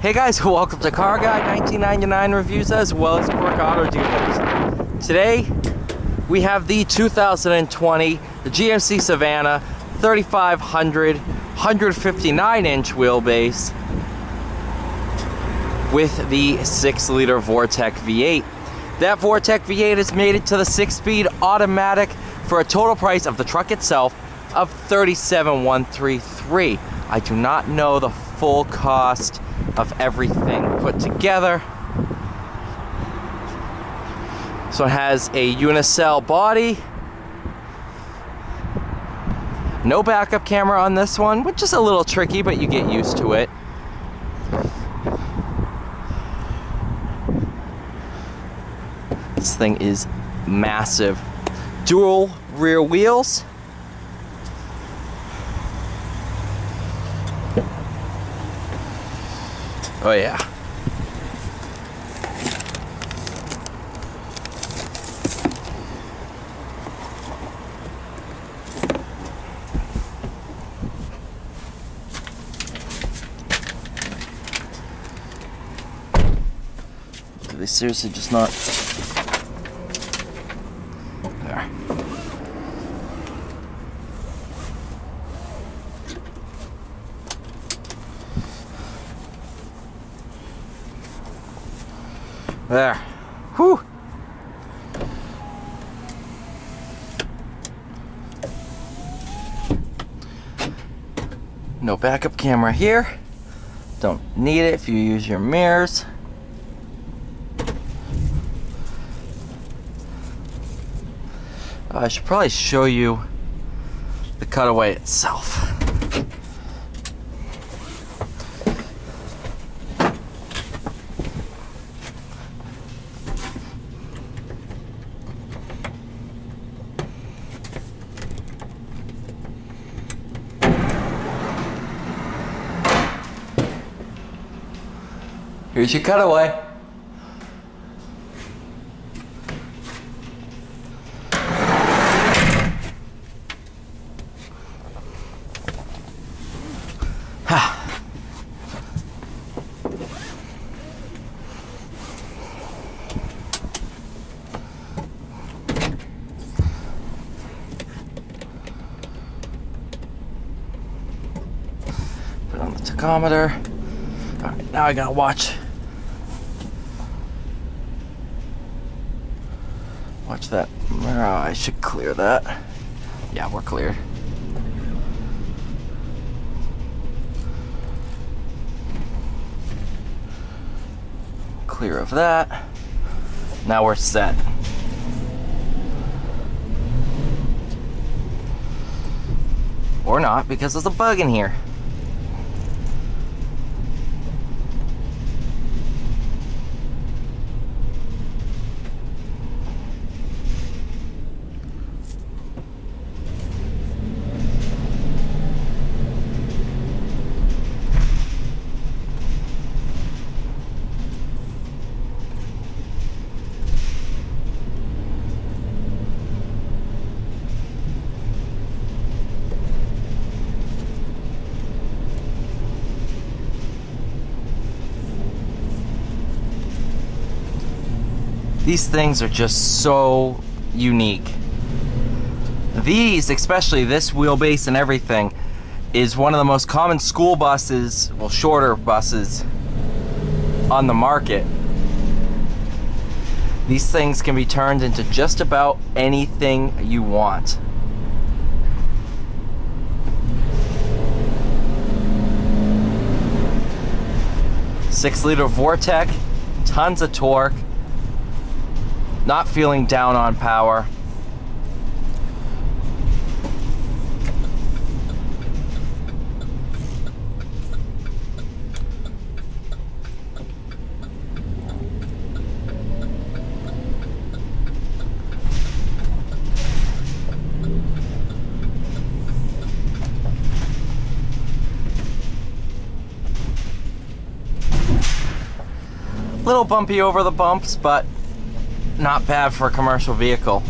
Hey guys, welcome to Car Guy 1999 reviews as well as Quirk Auto Dealers. Today we have the 2020 the GMC Savanna 3500 159-inch wheelbase with the 6-liter Vortec V8. That Vortec V8 is mated to the 6-speed automatic for a total price of the truck itself of $37,133. I do not know the full cost of everything put together. So it has a unicell body, no backup camera on this one, which is a little tricky, but you get used to it. This thing is massive. Dual rear wheels. Oh yeah. Do they seriously just not? There. There. Whew. No backup camera here. Don't need it if you use your mirrors. I should probably show you the Cutaway itself. Here's your Cutaway. Put on the tachometer. All right, now I gotta watch that. Oh, I should clear that. Yeah, we're cleared. Clear of that. Now we're set. Or not, because there's a bug in here. These things are just so unique. These, especially this wheelbase and everything, is one of the most common school buses, well, shorter buses on the market. These things can be turned into just about anything you want. Six-liter Vortec, tons of torque. Not feeling down on power. Little bumpy over the bumps, but not bad for a commercial vehicle.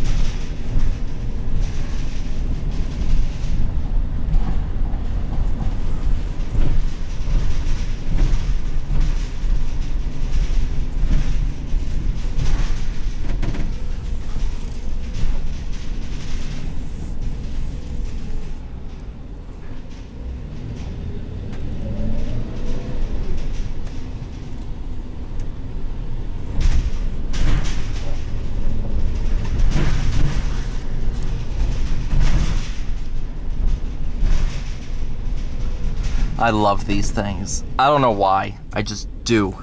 I love these things. I don't know why. I just do.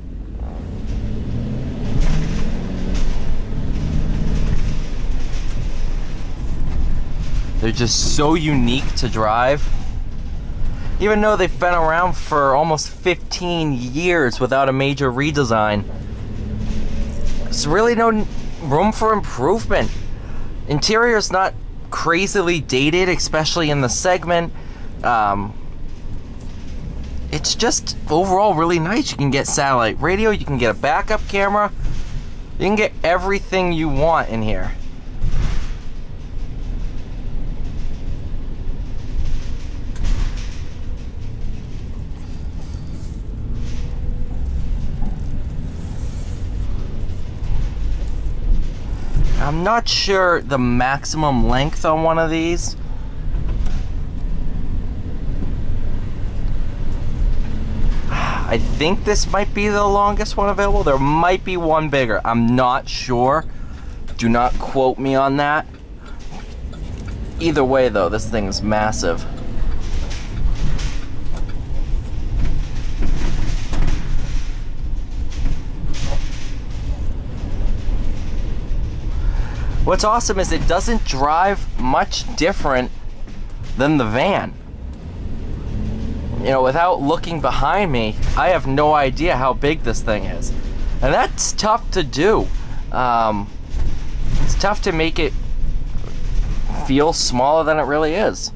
They're just so unique to drive. Even though they've been around for almost 15 years without a major redesign, there's really no room for improvement. Interior's not crazily dated, especially in the segment. It's just overall really nice. You can get satellite radio, you can get a backup camera, you can get everything you want in here. I'm not sure the maximum length on one of these. I think this might be the longest one available. There might be one bigger. I'm not sure. Do not quote me on that. Either way though, this thing is massive. What's awesome is it doesn't drive much different than the van. You know, without looking behind me, I have no idea how big this thing is. And that's tough to do. It's tough to make it feel smaller than it really is.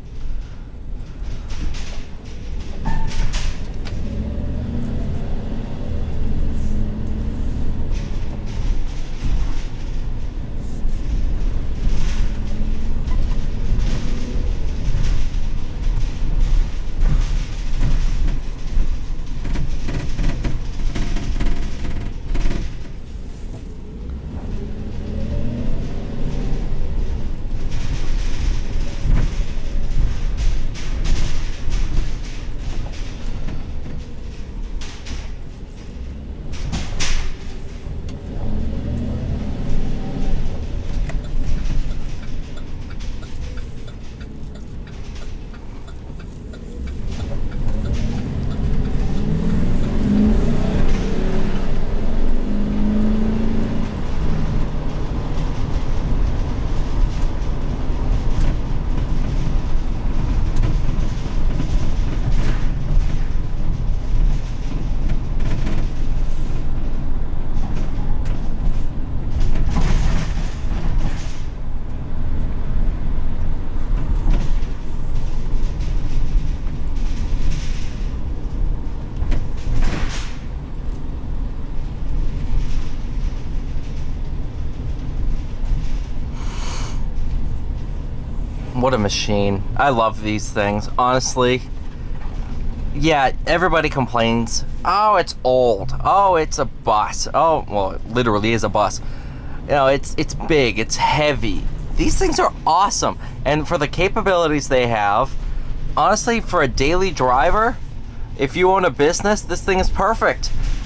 What a machine. I love these things, honestly. Yeah, everybody complains. Oh, it's old. Oh, it's a bus. Oh, well, it literally is a bus. You know, it's big, it's heavy. These things are awesome. And for the capabilities they have, honestly, for a daily driver, if you own a business, this thing is perfect.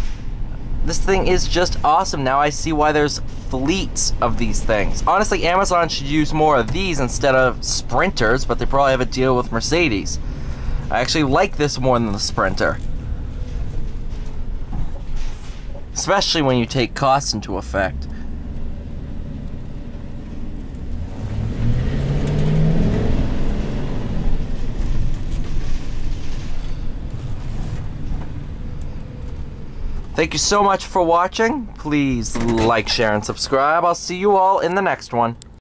This thing is just awesome. Now I see why there's fleets of these things. Honestly, Amazon should use more of these instead of Sprinters, but they probably have a deal with Mercedes. I actually like this more than the Sprinter. Especially when you take costs into effect. Thank you so much for watching. Please like, share, and subscribe. I'll see you all in the next one.